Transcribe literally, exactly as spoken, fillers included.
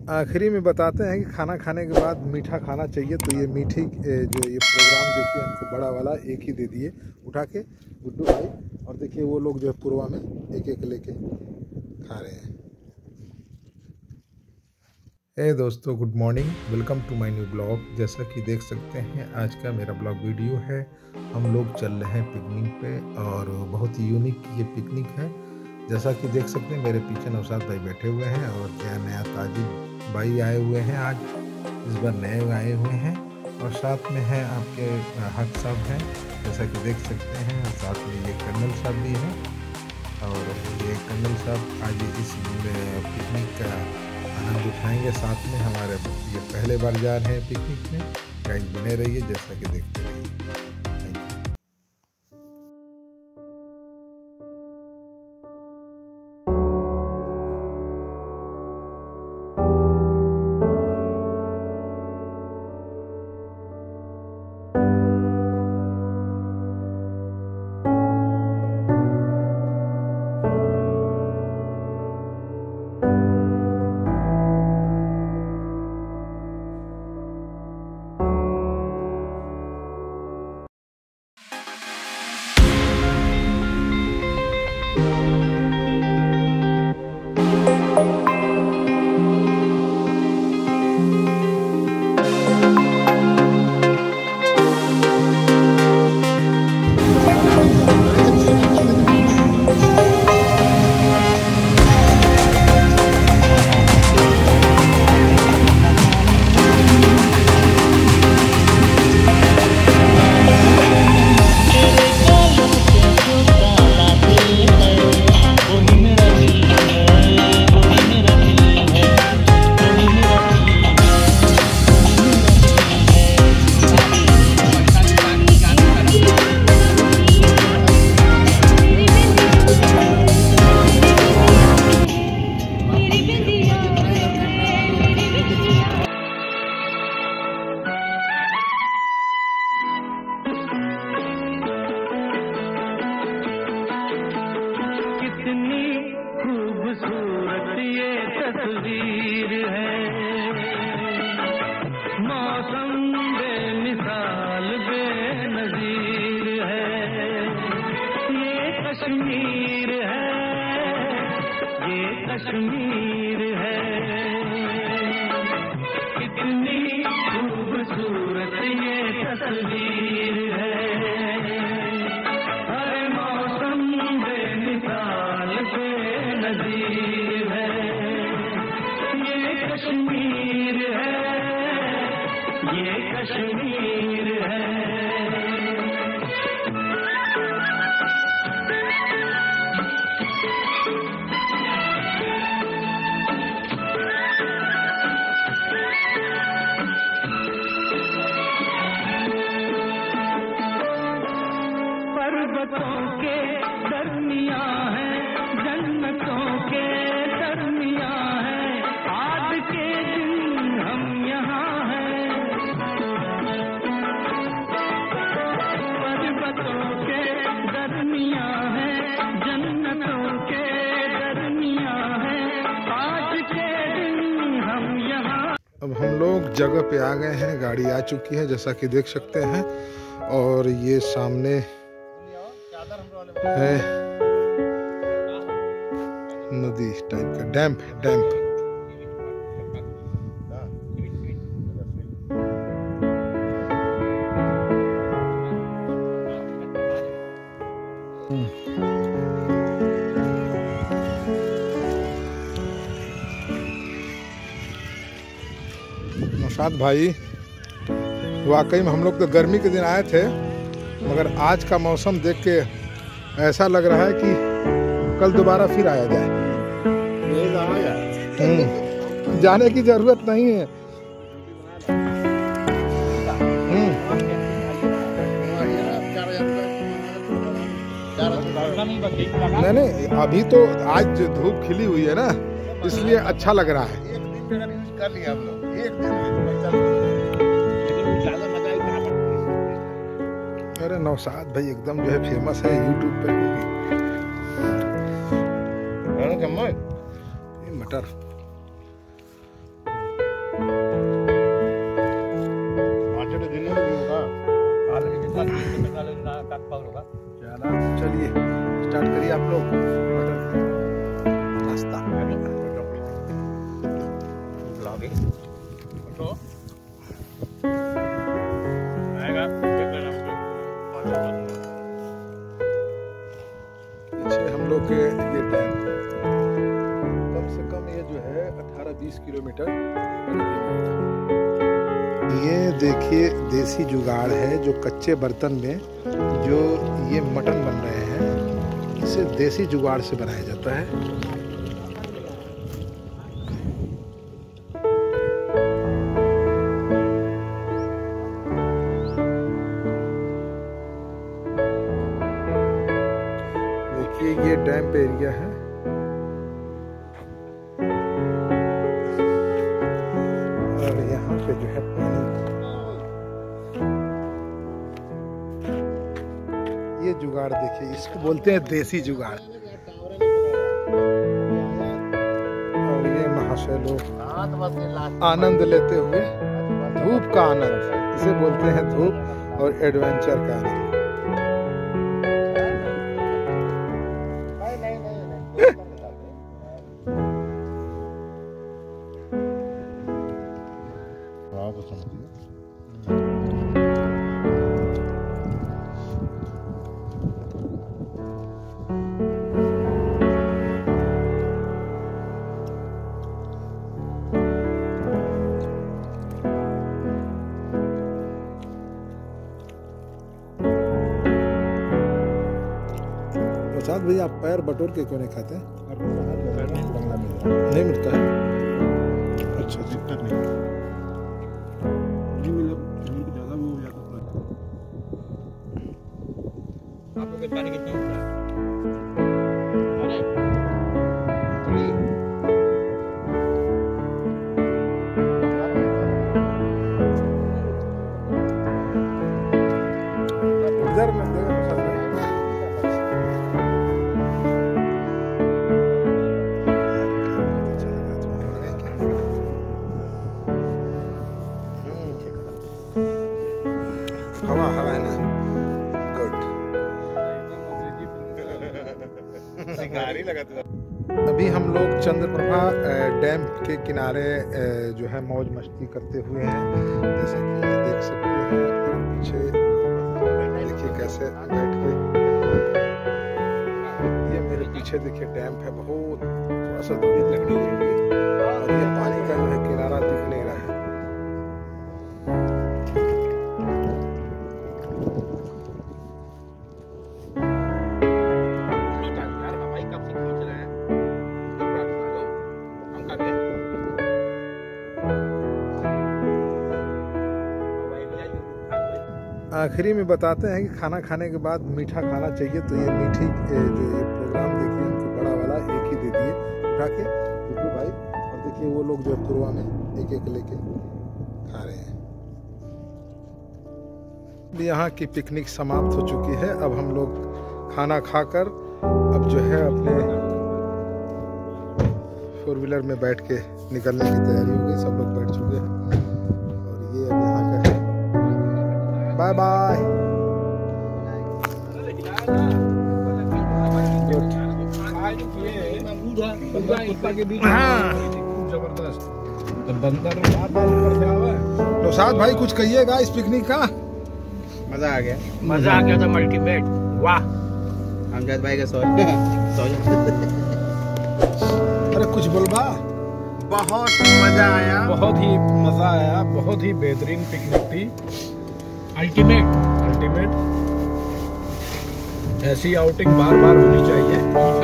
आखिरी में बताते हैं कि खाना खाने के बाद मीठा खाना चाहिए, तो ये मीठी जो ये प्रोग्राम देखिए हमको बड़ा वाला एक ही दे दिए उठा के गुड्डू भाई, और देखिए वो लोग जो है पूर्वा में एक एक लेके खा रहे हैं। हे दोस्तों, good morning, welcome to my new blog. जैसा कि देख सकते हैं आज का मेरा ब्लॉग वीडियो है। हम लोग चल रहे हैं पिकनिक पे और बहुत ही यूनिक ये पिकनिक है। जैसा कि देख सकते हैं मेरे पीछे नौशाद भाई बैठे हुए हैं और क्या नया ताजिब भाई आए हुए हैं, आज इस बार नए आए हुए हैं, और साथ में है आपके हक साहब हैं जैसा कि देख सकते हैं, और साथ में ये कर्नल साहब भी हैं। और ये कर्नल साहब आज इस पिकनिक का आनंद उठाएंगे साथ में। हमारे ये पहले बार जा रहे हैं पिकनिक में, गाइस बने रहिए जैसा कि देखते रहिए। तस्वीर है, मौसम बेमिसाल बेनज़ीर है। ये कश्मीर है, ये कश्मीर है, कितनी खूबसूरत ये तस्वीर है। हर मौसम बेमिसाल बेनज़ीर है। कश्मीर है, ये कश्मीर है। पर्वतों के दरमियां है, जन्नतों के दरमियां है, आज के दिन हम यहाँ हैं। पर्वतों के दरमियां है, जन्नतों के दरमियां है, आज के दिन हम यहाँ। अब हम लोग जगह पे आ गए हैं, गाड़ी आ चुकी है जैसा कि देख सकते हैं, और ये सामने है नदी टाइप का डैम डैम। नौशाद भाई, वाकई में हम लोग तो गर्मी के दिन आए थे, मगर आज का मौसम देख के ऐसा लग रहा है कि कल दोबारा फिर आया जाए। जाने की जरूरत नहीं है। नहीं नहीं, अभी तो आज धूप खिली हुई है ना, इसलिए अच्छा लग रहा है। कर लिया हम लोग एक दिन। अरे नौशाद भाई एकदम जो है फेमस है यूट्यूब पे। मटर चलिए स्टार्ट करिए आप लोग नाश्ता। पीछे हम लोग के ये डैम कम से कम ये जो है अठारह बीस किलोमीटर। ये देखिए देसी जुगाड़ है जो कच्चे बर्तन में जो ये मटन बन रहे हैं, इसे देसी जुगाड़ से बनाया जाता है। देखिए ये डैम पे एरिया है। और यहाँ पे जो है पानी, ये जुगाड़ देखिए, इसको बोलते हैं देसी जुगाड़। और ये महाशय लोग आनंद लेते हुए, धूप का आनंद, इसे बोलते हैं धूप और एडवेंचर का आनंद। प्रसाद भैया आप पैर बटोर के क्यों नहीं खाते? नहीं मिलता है। अच्छा अच्छा नहीं आपको पानी कितना होता है? इधर में देगा प्रसाद भाई। हवा हवा है ना, गुड। अभी हम लोग चंद्रप्रभा डैम के किनारे जो है मौज मस्ती करते हुए हैं। जैसे कि देख सकते हैं पीछे, देखिए कैसे बैठ के, ये मेरे पीछे देखिए डैम है, बहुत थोड़ा सा दूरी लगनी है और ये पानी का जो है किनारा दिख नहीं रहा है। आखिरी में बताते हैं कि खाना खाने के बाद मीठा खाना चाहिए, तो ये मीठी जो ये प्रोग्राम देखिए उनको बड़ा वाला एक ही दे दिए उठा के बिट्टू भाई। और देखिए वो लोग जो पूर्वा में एक एक लेके खा रहे हैं। यहाँ की पिकनिक समाप्त हो चुकी है। अब हम लोग खाना खाकर अब जो है अपने फोर व्हीलर में बैठ के निकलने की तैयारी हो गई। सब लोग बैठ चुके हैं और ये अब यहाँ का है। Bye bye. जबरदस्त प्रसाद भाई कुछ कहिएगा इस पिकनिक का? मजा आ गया, मजा आ गया था अल्टीमेट। वाह अमजद भाई का सॉरी। अरे कुछ बोलबा। बहुत मजा आया, बहुत ही मजा आया, बहुत ही बेहतरीन पिकनिक थी। अल्टीमेट अल्टीमेट ऐसी आउटिंग बार बार होनी चाहिए।